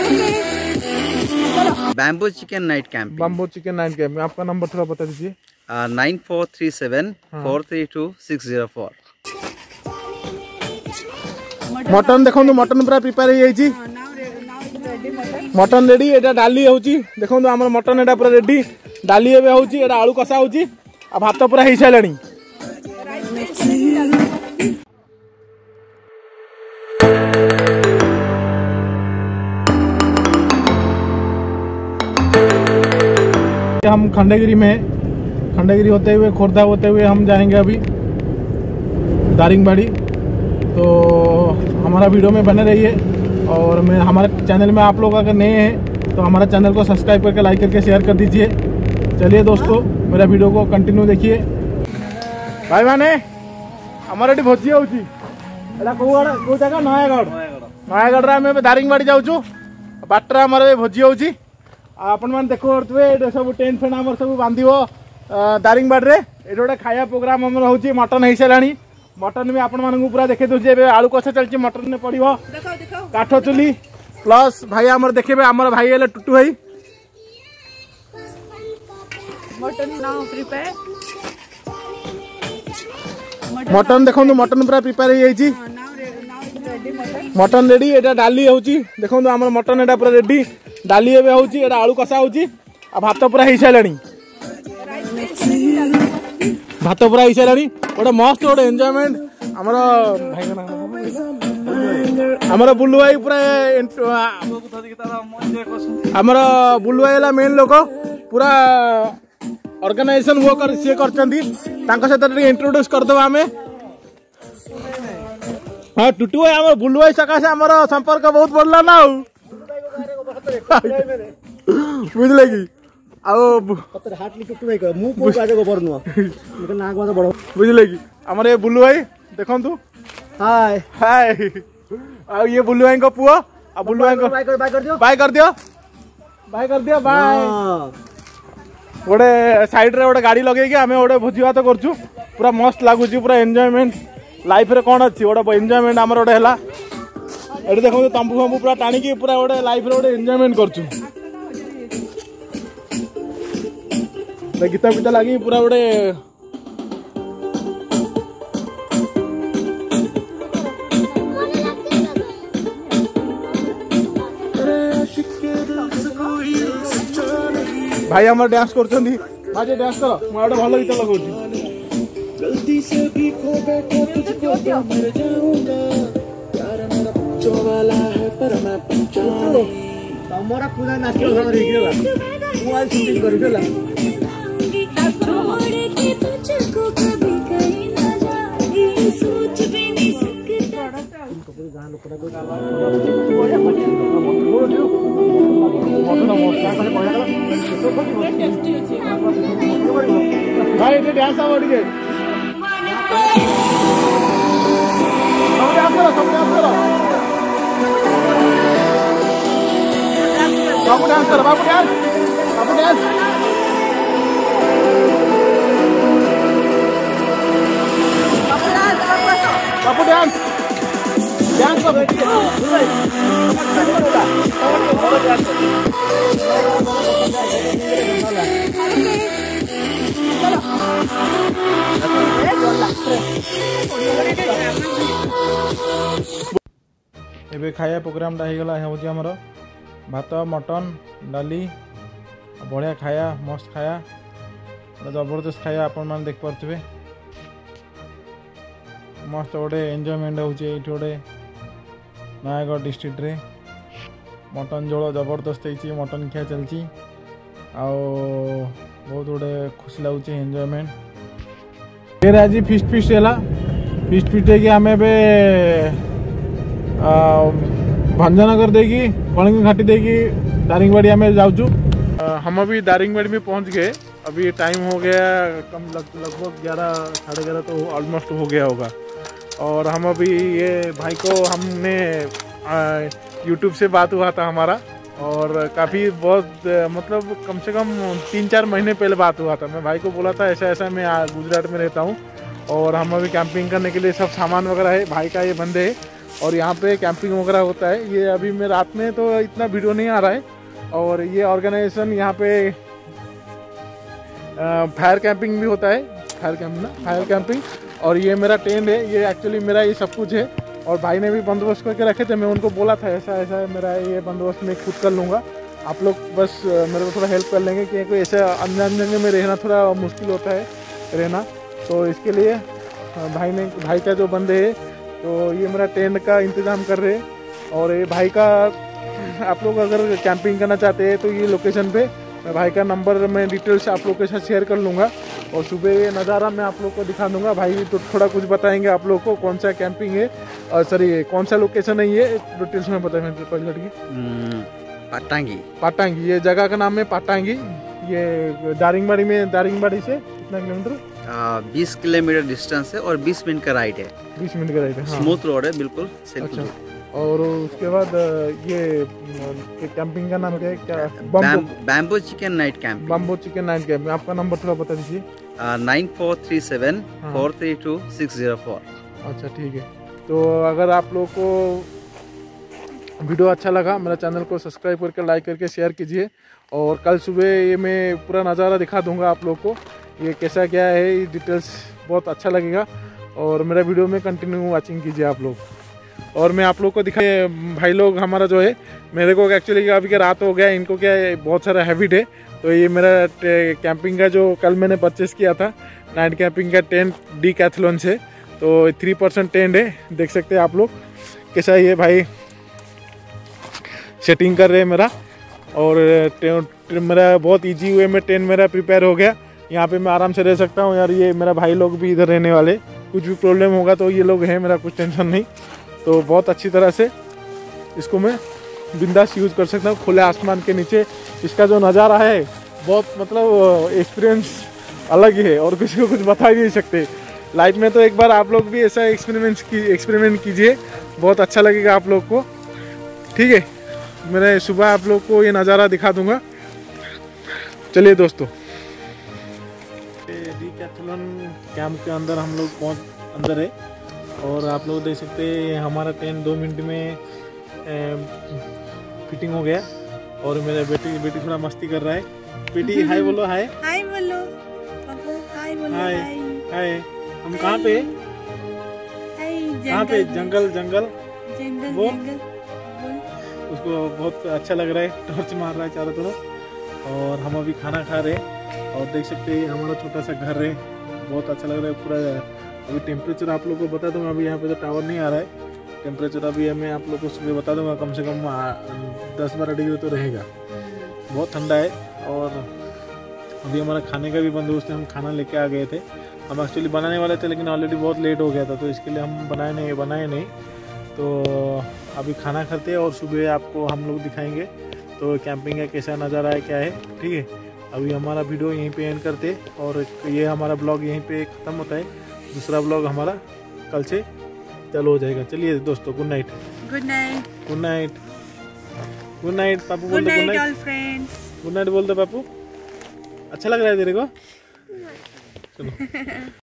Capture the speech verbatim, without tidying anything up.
Bamboo chicken night camp. Bamboo chicken night camp. आपका number थोड़ा बता दीजिए। Nine four three seven four three two six zero four. Mutton देखो mutton पूरा prepare हो जाइए। Mutton ready. एटा डाली होची देखो आम मटन एटा पूरा रेडी। डाली एबे होची एटा आलू कषा होची आ भात पूरा हो साराणी। हम खंडगिरी में खंडगिरी होते हुए खोर्धा होते हुए हम जाएंगे अभी दारिंगबाड़ी। तो हमारा वीडियो में बने रहिए और मैं हमारे चैनल में आप लोग अगर नए हैं तो हमारा चैनल को सब्सक्राइब करके लाइक करके शेयर कर दीजिए। चलिए दोस्तों मेरा वीडियो को कंटिन्यू देखिए। भाई माने हमारे ये भोजी होची एटा को को जगह नयागढ़ नयागढ़ रे हम दारिंगबाड़ी जाऊँ। बाटर हमारे भोजी होची आपण मैंने देखो सब टेंट फेंट आम सब बांध दारिंगबाड़ी रे। ये गोटे खाया प्रोग्राम आम हो मटन हो साराणी। मटन भी आपण मानू पूरा देखे दूसरे आलू कषा चलती मटन में पड़ो काठ चुली प्लस भाई आमर देखे आमर भाई है टुटू भाई। मटन देखो मटन पूरा प्रिपेयर हो जाइए। Mutton ready. एटा डाली होची देखो आम मटन एटा पूरा रेडी। डाली एबे होची एटा आलू कषा होची आ भात पूरा हो साराणी। भात पूरा हो साराणी। गोटे मस्त गोटे एंजॉयमेंट आमर आमर बुल्लू भाई पूरा आमर बुल्लू भाई है मेन लोक पूरा ऑर्गेनाइजेशन वो कर सी कर इंट्रोड्यूस करदे आम। हाँ टुटू भाई आम बुल्लू भाई सकाशे आमर संपर्क बहुत बढ़ला ना बुझले कि बुझले कि आमर ये बुल्लू भाई देखु हाय हाय आ ये बुल्लू भाई को पुओ आ बुल्लू भाई को बाय कर दियो बाय कर दियो बाय कर दियो बाय। गोटे साइड रे गोटे गाड़ी लगे आम गोटे भोजी भात करछु पूरा मस्त लगुच पूरा एंजॉयमेंट लाइफ रे कौन अच्छी गोटे एंजॉयमेंट आमर गोटे है। ये देखो तंबू फंबू पूरा टाणी पूरा गोटे लाइफ रे गोटे एंजॉयमेंट करछु। गीत गीत लगी पूरा गोटे भाई आम डांस कर भाई डांस कर मुझे भल गीत लगा गलती से भी खो बैठो तुझको तो मर जाऊंगा प्यार मेरा पूछो वाला है पर मैं पूछूं तमरा पूरा नाच घर रे गेला मु आज शूटिंग करि देला छोड़ के तुझको कभी कहीं ना जाए सोच भी नहीं सकता पूरे गांव लोकड़ा को भाई ये डांस आवड़ के सब डांस करो सब डांस करो बाबू डांस करो बाबू डांस बाबू डांस बाबू डांस डांस करो एबे खाया प्रोग्राम टा होगला होची हमर भात मटन डाली बढ़िया खाया मस्त खाया जबरदस्त खाया आपण मान देख पारथिबे मस्त गोटे एंजॉयमेंट होची एठी गोटे नयागढ़ डिस्ट्रिक्ट रे मटन झोल जबरदस्त होची मटन खिया चलची आ बहुत गोटे खुशी लगुच एंजॉयमेंट फिर आज फिस्ट फिस्ट है फिस्ट फिस्ट है आम भंजनगर देगी कलिंग घाटी देगी दारिंगबाड़ी आम जाऊँ। हम अभी दारिंगबाड़ी में पहुंच गए। अभी टाइम हो गया कम लगभग ग्यारह साढ़े ग्यारह तो ऑलमोस्ट हो गया होगा। और हम अभी ये भाई को हमने यूट्यूब से बात हुआ था हमारा और काफ़ी बहुत मतलब कम से कम तीन चार महीने पहले बात हुआ था। मैं भाई को बोला था ऐसा ऐसा मैं गुजरात में रहता हूँ और हम अभी कैंपिंग करने के लिए सब सामान वगैरह है भाई का ये बंदे है और यहाँ पे कैंपिंग वगैरह होता है। ये अभी मैं रात में तो इतना वीडियो नहीं आ रहा है। और ये ऑर्गेनाइजेशन यहाँ पे फायर कैंपिंग भी होता है, फायर कैंपिंग ना फायर कैंपिंग। और ये मेरा टेंट है, ये एक्चुअली मेरा ये सब कुछ है। और भाई ने भी बंदोबस्त करके रखे थे, मैं उनको बोला था ऐसा ऐसा मेरा ये बंदोबस्त मैं खुद कर लूँगा, आप लोग बस मेरे को थोड़ा हेल्प कर लेंगे, क्योंकि ऐसे अनजान जगह में रहना थोड़ा मुश्किल होता है रहना। तो इसके लिए भाई ने भाई का जो बंदे है तो ये मेरा टेंट का इंतज़ाम कर रहे हैं। और ये भाई का आप लोग अगर कैंपिंग करना चाहते हैं तो ये लोकेशन पे मैं भाई का नंबर मैं डिटेल्स आप लोग के साथ शेयर कर लूँगा। और सुबह ये नज़ारा मैं आप लोग को दिखा दूँगा। भाई तो थोड़ा कुछ बताएंगे आप लोग को कौन सा कैंपिंग है और सॉरी कौन सा लोकेशन है, ये डिटेल्स में बताएंगे। पहले लड़की पाटांगी पाटांगी ये जगह का नाम है पाटांगी। ये दारिंगबाड़ी में, दारिंगबाड़ी से कितना किलोमीटर? बीस किलोमीटर डिस्टेंस है और बीस मिनट का राइड है। बीस मिनट का राइड है, हाँ। स्मूथ रोड है बिल्कुल। अच्छा। और उसके बाद ये कैंपिंग का नाम क्या है? क्या? Bamboo chicken night camp. Bamboo chicken night camp. आपका नंबर थोड़ा बता दीजिए। Nine four three seven four three two six zero four. अच्छा ठीक है। तो अगर आप लोग को वीडियो अच्छा लगा, मेरा चैनल को सब्सक्राइब करके लाइक करके शेयर कीजिए। और कल सुबह ये मैं पूरा नज़ारा दिखा दूंगा आप लोग को, ये कैसा क्या है, ये डिटेल्स बहुत अच्छा लगेगा। और मेरा वीडियो में कंटिन्यू वॉचिंग कीजिए आप लोग। और मैं आप लोग को दिखाए भाई लोग हमारा जो है, मेरे को एक्चुअली अभी क्या रात हो गया, इनको क्या है बहुत सारा हैबिट है। तो ये मेरा कैंपिंग का जो कल मैंने परचेस किया था नाइट कैंपिंग का टेंट डी कैथलॉन से, तो थ्री परसेंट टेंट है, देख सकते हैं आप लोग कैसा ये भाई सेटिंग कर रहे हैं मेरा। और मेरा बहुत इजी वे में टेंट मेरा प्रिपेयर हो गया, यहाँ पे मैं आराम से रह सकता हूँ यार। ये मेरा भाई लोग भी इधर रहने वाले, कुछ भी प्रॉब्लम होगा तो ये लोग हैं, मेरा कुछ टेंशन नहीं। तो बहुत अच्छी तरह से इसको मैं बिंदास यूज़ कर सकता हूँ खुले आसमान के नीचे। इसका जो नज़ारा है बहुत मतलब एक्सपीरियंस अलग ही है और किसी को कुछ बता ही नहीं सकते। लाइफ में तो एक बार आप लोग भी ऐसा एक्सपेरिमेंट की एक्सपेरिमेंट कीजिए, बहुत अच्छा लगेगा आप लोग को। ठीक है, मैं सुबह आप लोग को ये नज़ारा दिखा दूंगा। चलिए दोस्तों, डीकैथलॉन कैंप के अंदर हम लोग पहुँच अंदर है। और आप लोग देख सकते हैं हमारा टेंट दो मिनट में ए, फिटिंग हो गया। और मेरा बेटी बेटी थोड़ा मस्ती कर रहा है। बेटी हाय बोलो, हाय हाय बोलो पापा, हाय बोलो, हाय हाय। हम कहाँ पे कहाँ पे? जंगल जंगल जंगल बोल। जंगल बोल। उसको बहुत अच्छा लग रहा है, टॉर्च मार रहा है चारों तरफ। और हम अभी खाना खा रहे हैं और देख सकते हैं हमारा छोटा सा घर है, बहुत अच्छा लग रहा है पूरा। अभी टेम्परेचर आप लोगों को बता दूंगा, अभी यहाँ पे तो टावर नहीं आ रहा है। टेम्परेचर अभी मैं आप लोग को सुबह बता दूंगा, कम से कम दस बारह डिग्री तो रहेगा, बहुत ठंडा है। और अभी हमारा खाने का भी बंदोबस्त है, हम खाना लेके आ गए थे। हम एक्चुअली बनाने वाले थे लेकिन ऑलरेडी बहुत लेट हो गया था, तो इसके लिए हम बनाए नहीं बनाए नहीं तो अभी खाना खाते हैं और सुबह आपको हम लोग दिखाएंगे तो कैंपिंग का कैसा नज़ारा है, क्या है। ठीक है, अभी हमारा वीडियो यहीं पे एंड करते और ये हमारा ब्लॉग यहीं पे ख़त्म होता है। दूसरा ब्लॉग हमारा कल से चालू हो जाएगा। चलिए दोस्तों, good night. Good night. Good night. Good night Papu बोल गुड दो। Good night night all friends. Good night बोल दो पापू। अच्छा लग रहा है तेरे को? चलो।